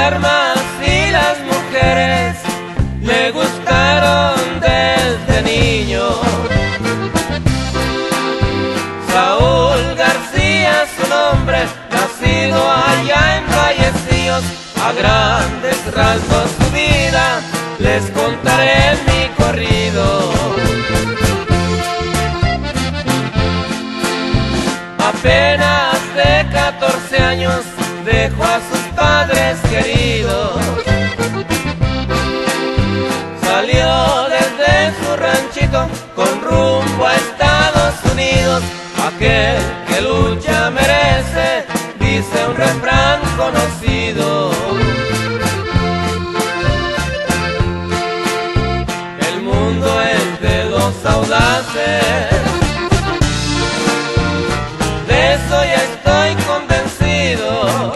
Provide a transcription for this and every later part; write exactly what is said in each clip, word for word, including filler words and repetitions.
armas y las mujeres le gustaron desde niño. Saúl García, su nombre, nacido allá en Vallecillos. A grandes rasgos su vida les contaré en mi corrido. Apenas de catorce años dejó a sus padres queridos. Salió desde su ranchito con rumbo a Estados Unidos. Aquel que lucha merece, dice un refrán conocido. El mundo es de los audaces, de eso ya estoy convencido.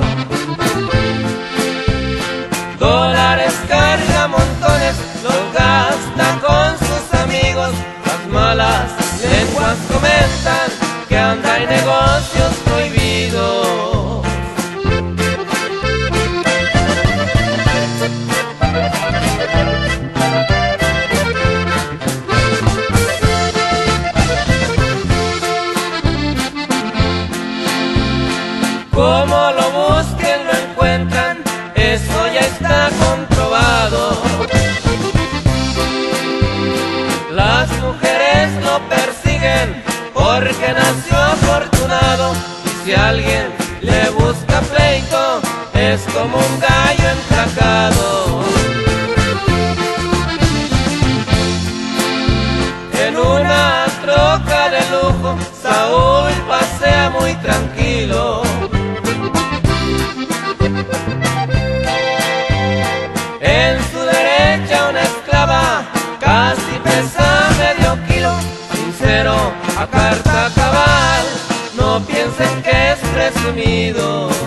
Dólares carga montones, los gasta con sus amigos. Las malas lenguas comentan que anda en negocios prohibidos. Como lo busquen lo encuentran, eso ya está comprobado. Las mujeres lo persiguen porque nació afortunado, y si alguien le busca pleito es como un gallo emplacado. En una troca de lujo Saúl pasea muy tranquilo. En su derecha una esclava casi pesa medio kilo. Sincero, a carta cabal, no piensen que es presumido.